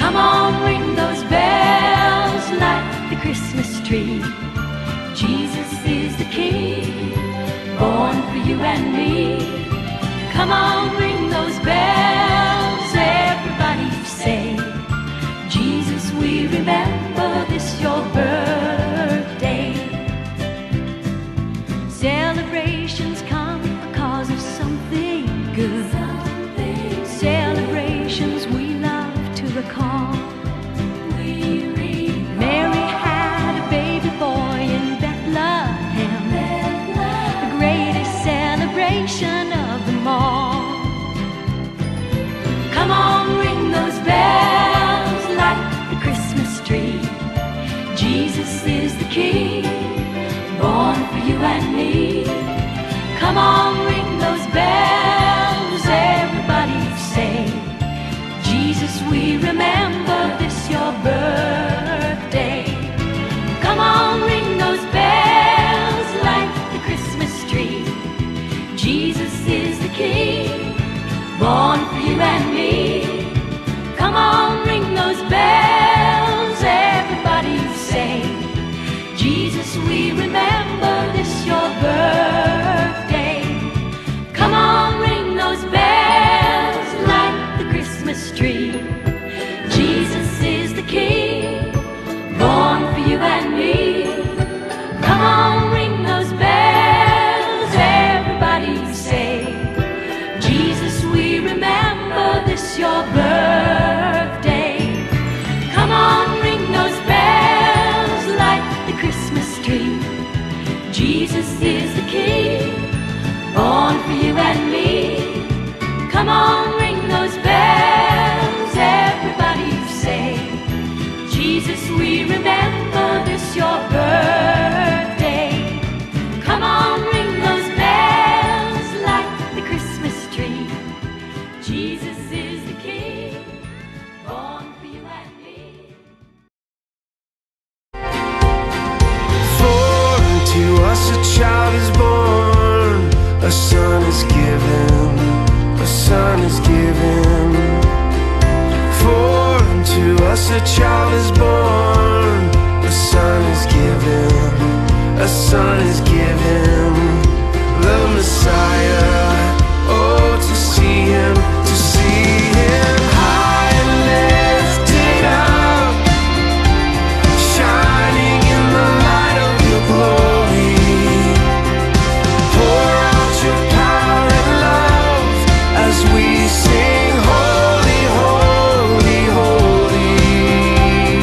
Come on, ring those bells, light the Christmas tree. Jesus is the King, born for you and me. Come on, ring those bells, everybody say, Jesus, we remember this your birthday. Celebrations come because of something good. Celebrations we love to recall. Mary had a baby boy in Bethlehem, the greatest celebration of them all. Come on, ring those bells, light the Christmas tree. Jesus is the King, born for you and me. Come on, ring those bells, everybody say, Jesus, we remember this your birthday. Come on, ring those bells, light the Christmas tree. Jesus is the King, born for you and me. Come on, ring those bells, everybody say, Jesus, we remember this your birthday. Come on, ring those bells, light the Christmas tree. Jesus is the King, born for you and me. Come on, ring those bells, everybody say, Jesus, we remember this your birthday. Come on, ring those bells, light the Christmas tree. Jesus is the King, born for you and me. Come on, ring those bells, everybody say, Jesus, we remember this your birthday. Come on, ring those bells, light the Christmas tree. Jesus is the King, born for you and me. For unto us a child is born, a son is given, a son is given. For unto us a child is born, a son is given, a son is given. The Messiah, oh, to see him, high and lifted up, shining in the light of your glory. Pour out your power and love as we sing, holy, holy, holy.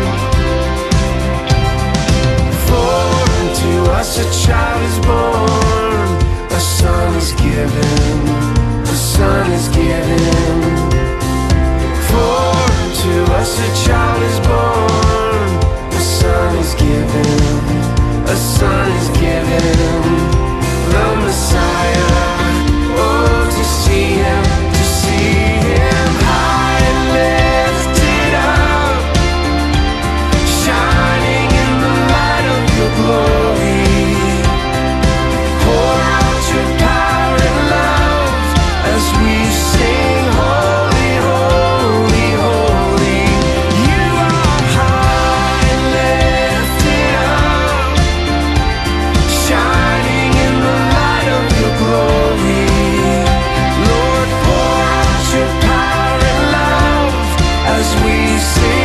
For unto us a child is born, a son is given, a son is given. For unto us a child is born, a son is given, a son is given. The Messiah, oh, to see him, high and lifted up, shining in the light of your glory. Pour out your power and love as we sing, holy, holy, holy. You are high and lifted up, shining in the light of your glory. Lord, pour out your power and love as we sing.